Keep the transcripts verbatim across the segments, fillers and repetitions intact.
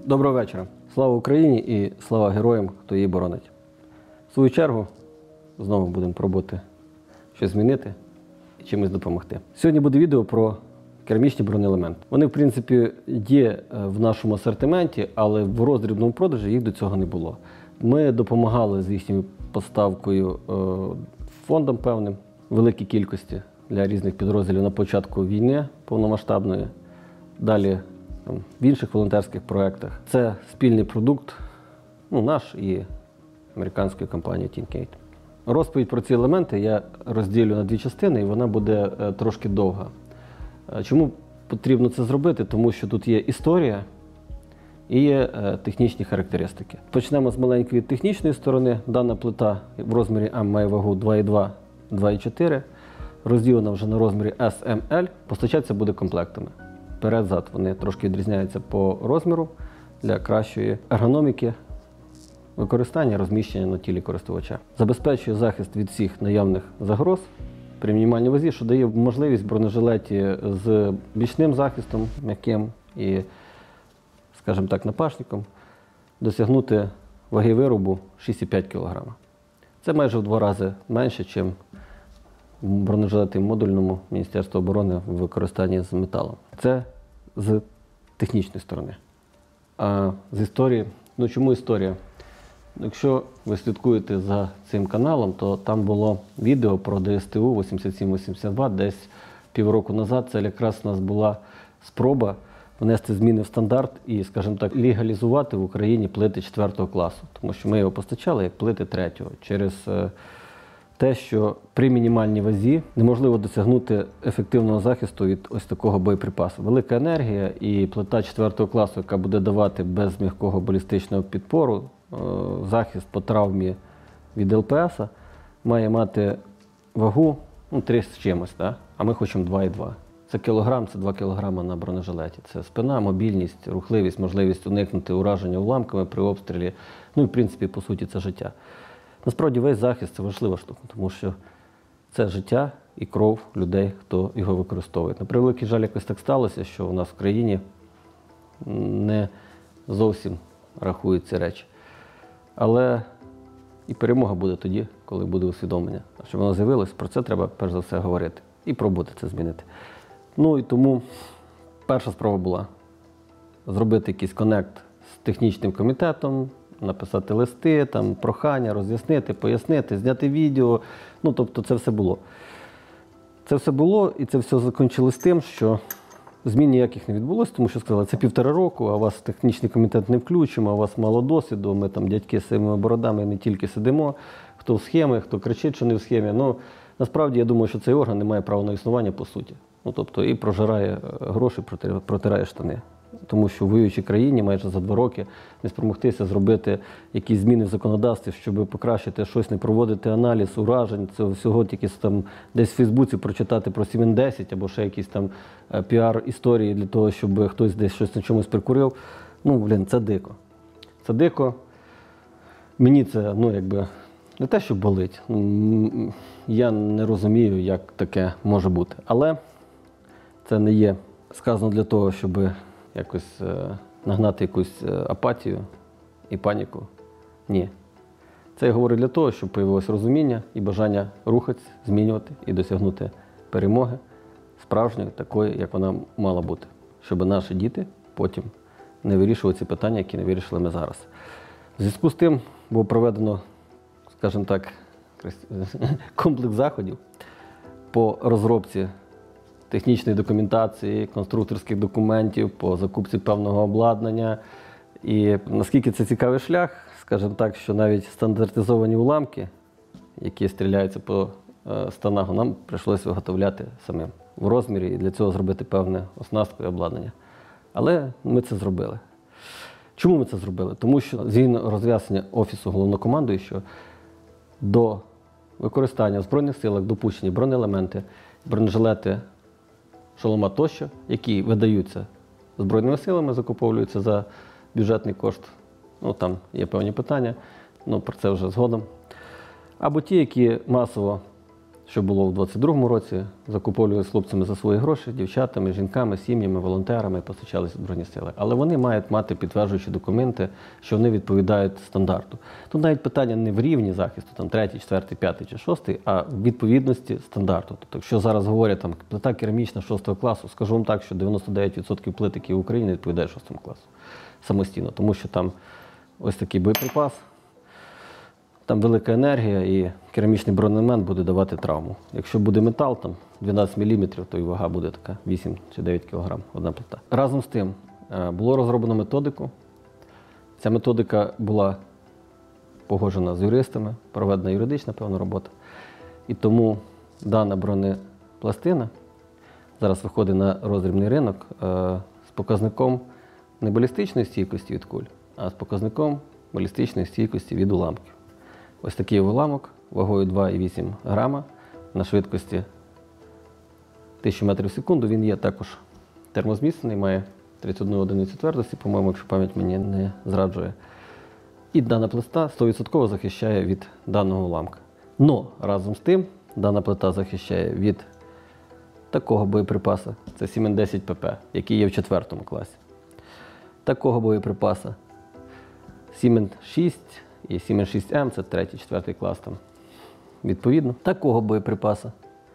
Доброго вечора. Слава Україні і слава героям, хто її боронить. В свою чергу, знову будемо пробувати щось змінити і чимось допомогти. Сьогодні буде відео про керамічні бронеелементи. Вони, в принципі, є в нашому асортименті, але в роздрібному продажі їх до цього не було. Ми допомагали з їхньою поставкою фондам певним, великій кількості для різних підрозділів на початку війни повномасштабної, далі там, в інших волонтерських проєктах. Це спільний продукт, ну, наш і американської компанії TinCate. Розповідь про ці елементи я розділю на дві частини, і вона буде е, трошки довга. Е, чому потрібно це зробити? Тому що тут є історія і є е, технічні характеристики. Почнемо з маленької технічної сторони. Дана плита в розмірі М має вагу два і два - два і чотири. Розділена вже на розмірі С М Л. Постачатися буде комплектами. Перед-зад вони трошки відрізняються по розміру для кращої ергономіки, використання, розміщення на тілі користувача. Забезпечує захист від всіх наявних загроз при мінімальній вазі, що дає можливість в бронежилеті з бічним захистом, м'яким і, скажімо так, напашником, досягнути ваги виробу шість і п'ять кілограмів. Це майже в два рази менше, ніж бронежилети модульному Міністерства оборони в використанні з металом. Це з технічної сторони. А з історії, ну чому історія? Якщо ви слідкуєте за цим каналом, то там було відео про Д С Т У вісімдесят сім вісімдесят два, десь півроку назад. Це якраз у нас була спроба внести зміни в стандарт і, скажімо так, легалізувати в Україні плити четвертого класу. Тому що ми його постачали як плити третього. Через те, що при мінімальній вазі неможливо досягнути ефективного захисту від ось такого боєприпасу. Велика енергія і плита четвертого класу, яка буде давати без м'якого балістичного підпору захист по травмі від Л П С, має мати вагу ну, три з чимось, да? А ми хочемо два і два. Це кілограм, це два кілограми на бронежилеті. Це спина, мобільність, рухливість, можливість уникнути ураження уламками при обстрілі. Ну і в принципі, по суті, це життя. Насправді весь захист – це важлива штука, тому що це життя і кров людей, хто його використовує. На превеликий жаль, якось так сталося, що у нас в країні не зовсім рахують ці речі. Але і перемога буде тоді, коли буде усвідомлення. А щоб воно з'явилось, про це треба перш за все говорити і пробувати це змінити. Ну і тому перша справа була зробити якийсь конект з технічним комітетом, написати листи, там, прохання, роз'яснити, пояснити, зняти відео. Ну, тобто це все було. Це все було, і це все закінчилось тим, що змін ніяких не відбулося, тому що сказали, це півтора року, а вас в технічний комітет не включимо, а у вас мало досвіду, ми там дядьки з своїми бородами не тільки сидимо, хто в схемі, хто кричить, що не в схемі. Ну, насправді, я думаю, що цей орган не має права на існування, по суті. Ну, тобто, і прожирає гроші, протирає штани. Тому що в воюючій країні майже за два роки не спромогтися зробити якісь зміни в законодавстві, щоб покращити щось, не проводити аналіз, уражень, це всього тільки там десь в Фейсбуці прочитати про сім десять або ще якісь там піар-історії для того, щоб хтось десь щось на чомусь прикурив. Ну, блін, це дико. Це дико. Мені це, ну, якби, не те, що болить. Я не розумію, як таке може бути. Але це не є сказано для того, щоб якось е, нагнати якусь е, апатію і паніку. Ні. Це я говорю для того, щоб появилось розуміння і бажання рухатись, змінювати і досягнути перемоги справжньої, такої, як вона мала бути. Щоб наші діти потім не вирішували ці питання, які не вирішили ми зараз. В зв'язку з тим було проведено, скажімо так, комплекс заходів по розробці технічної документації, конструкторських документів, по закупці певного обладнання. І наскільки це цікавий шлях, скажімо так, що навіть стандартизовані уламки, які стріляються по станагу, нам прийшлося виготовляти самим в розмірі і для цього зробити певне оснастку і обладнання. Але ми це зробили. Чому ми це зробили? Тому що згідно роз'яснення Офісу Головнокомандуючого, до використання в Збройних силах допущені бронеелементи, бронежилети, шолома тощо, які видаються Збройними силами, закуповуються за бюджетний кошт. Ну, там є певні питання, ну, про це вже згодом. Або ті, які масово що було в двадцять другому році, закуповували з хлопцями за свої гроші, дівчатами, жінками, сім'ями, волонтерами, постачалися Збройні сили. Але вони мають мати підтверджуючі документи, що вони відповідають стандарту. Тут навіть питання не в рівні захисту, там третій, четвертий, п'ятий чи шостий, а в відповідності стандарту. Тобто, якщо зараз говорять, там, плита керамічна шостого класу, скажу вам так, що дев'яносто дев'ять відсотків плит, які в Україні, відповідають шостому класу самостійно, тому що там ось такий боєприпас, там велика енергія і керамічний бронемент буде давати травму. Якщо буде метал, там дванадцять міліметрів, то і вага буде така вісім чи дев'ять кілограм, одна плита. Разом з тим було розроблено методику. Ця методика була погоджена з юристами, проведена юридична певна робота. І тому дана бронепластина зараз виходить на роздрібний ринок з показником не балістичної стійкості від куль, а з показником балістичної стійкості від уламків. Ось такий уламок вагою два і вісім грама на швидкості тисячу метрів в секунду. Він є також термозміцнений, має тридцять одну одиницю твердості, по-моєму, якщо пам'ять мені не зраджує. І дана плита сто відсотків захищає від даного уламка. Но разом з тим дана плита захищає від такого боєприпасу, це Сімен десять Пе Пе, який є в четвертому класі. Такого боєприпаса Сімен шість і Сімен шість Ем, це третій, четвертий клас там, відповідно. Такого боєприпаса,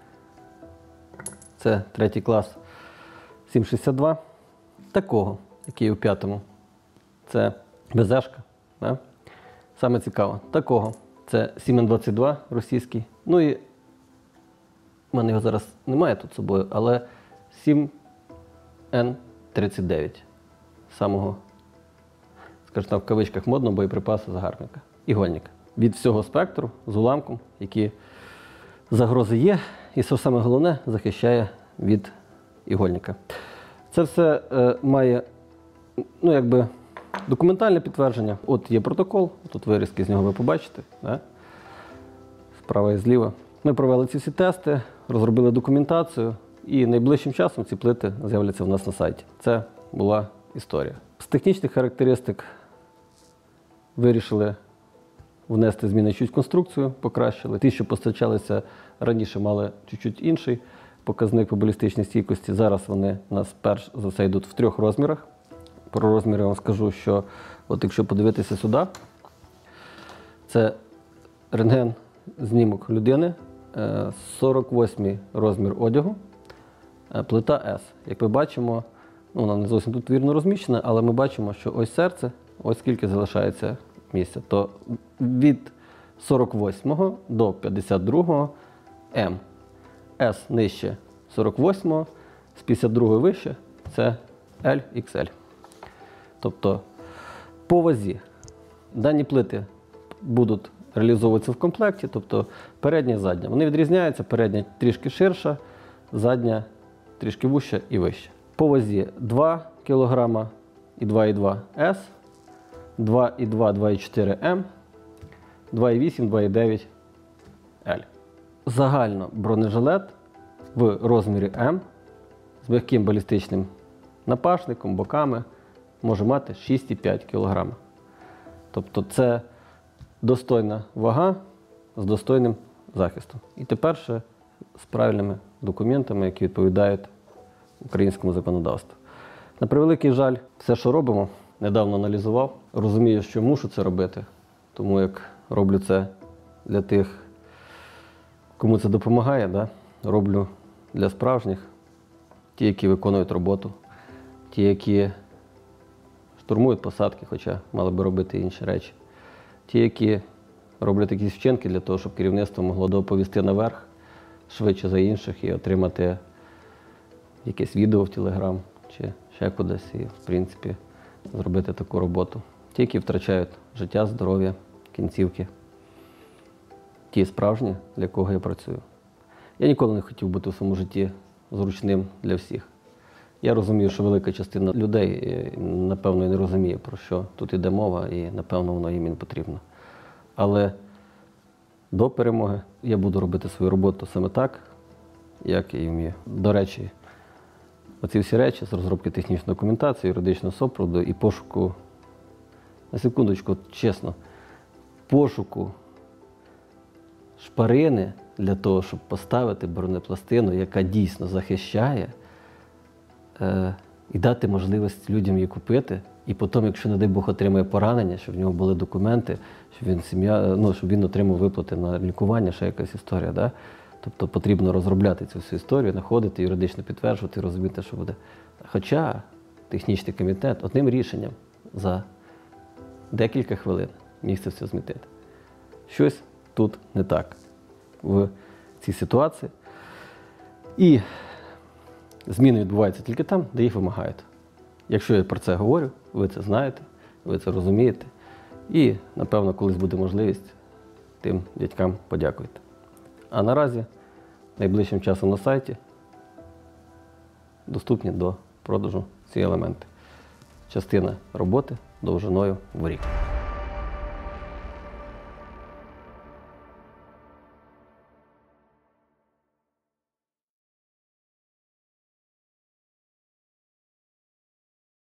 це третій клас Сім шістдесят два. Такого, який у п'ятому, це Безешка. Да? Саме цікаво, такого, це Сімен двадцять два російський. Ну і в мене його зараз немає тут з собою, але Сім Ен тридцять дев'ять. Самого, скажімо так, в кавичках модного боєприпасу загарбника, ігольника. Від всього спектру з уламком, які загрози є, і що саме головне, захищає від ігольника. Це все е, має, ну, якби, документальне підтвердження. От є протокол, тут вирізки з нього ви побачите, да? Справа і зліва. Ми провели ці всі тести, розробили документацію, і найближчим часом ці плити з'являться в нас на сайті. Це була історія. З технічних характеристик вирішили внести зміни чуть конструкцію, покращили. Ті, що постачалися раніше, мали чуть-чуть інший показник по балістичній стійкості. Зараз вони у нас перш за все йдуть в трьох розмірах. Про розміри я вам скажу, що от якщо подивитися сюди, це рентген знімок людини, сорок восьмий розмір одягу, плита С. Як ми бачимо, ну, вона не зовсім тут вірно розміщена, але ми бачимо, що ось серце, ось скільки залишається місця. То від сорок восьмого до п'ятдесят другого М. С нижче сорок восьмого, з п'ятдесят другого вище це Ель ікс ель. Тобто по вазі дані плити будуть реалізовуватися в комплекті, тобто передня і задня. Вони відрізняються, передня трішки ширша, задня трішки вуща і вища. По вазі два кілограма і два і два С, два і два, два і чотири М, два і вісім, два і дев'ять Ель. Загально бронежилет в розмірі М з м'яким балістичним напашником, боками може мати шість і п'ять кілограма. Тобто це достойна вага з достойним захистом. І тепер ще з правильними документами, які відповідають українському законодавству. На превеликий жаль, все, що робимо, недавно аналізував. Розумію, що мушу це робити, тому як роблю це для тих, кому це допомагає, да? Роблю для справжніх, ті, які виконують роботу, ті, які штурмують посадки, хоча мали би робити інші речі, ті, які роблять якісь вчинки для того, щоб керівництво могло доповісти наверх швидше за інших і отримати якесь відео в Телеграм чи ще кудись і, в принципі, зробити таку роботу. Ті, які втрачають життя, здоров'я, кінцівки. Ті справжні, для кого я працюю. Я ніколи не хотів бути в своєму житті зручним для всіх. Я розумію, що велика частина людей, напевно, і не розуміє, про що тут іде мова, і, напевно, воно їм і не потрібно. Але до перемоги я буду робити свою роботу саме так, як я вмію. До речі, оці всі речі з розробки технічної документації, юридичного супроводу і пошуку, на секундочку, чесно, пошуку шпарини для того, щоб поставити бронепластину, яка дійсно захищає, е, і дати можливість людям її купити. І потім, якщо, не дай Бог, отримає поранення, щоб в нього були документи, щоб він, сім'я, ну, щоб він отримав виплати на лікування, ще якась історія. Да? Тобто потрібно розробляти цю всю історію, знаходити, юридично підтверджувати і розуміти, що буде. Хоча технічний комітет одним рішенням за декілька хвилин міг це все змітити. Щось тут не так в цій ситуації. І зміни відбуваються тільки там, де їх вимагають. Якщо я про це говорю, ви це знаєте, ви це розумієте. І, напевно, колись буде можливість, тим дядькам подякуйте. А наразі, найближчим часом на сайті доступні до продажу ці елементи. Частина роботи довжиною в рік.